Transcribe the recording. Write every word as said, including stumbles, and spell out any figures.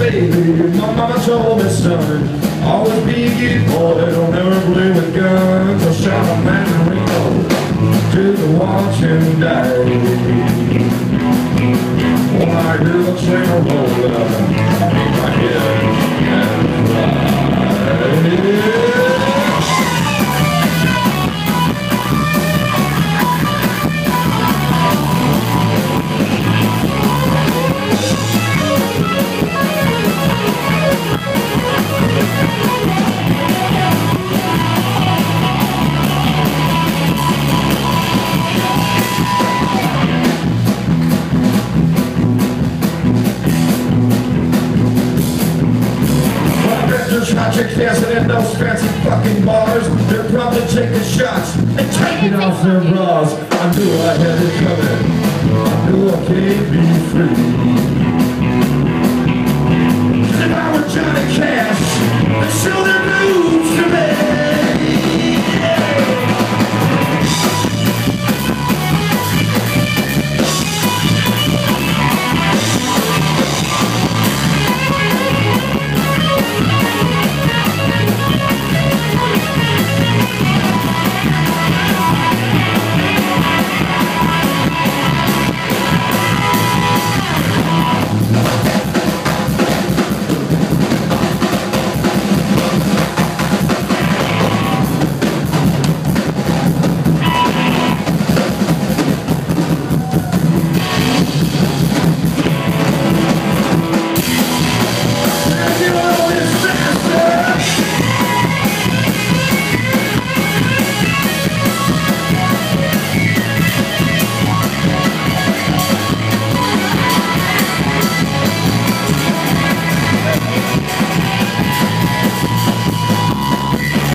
baby, my mama told me, son, always be a good boy, don't ever play with guns. I shot a man in Reno to the watch him die. When I hear the train roll up, I keep my head and fly. Hot chicks dancing in those fancy fucking bars. They're probably taking shots and taking off their bras. I knew I had it coming. I knew I can't be free.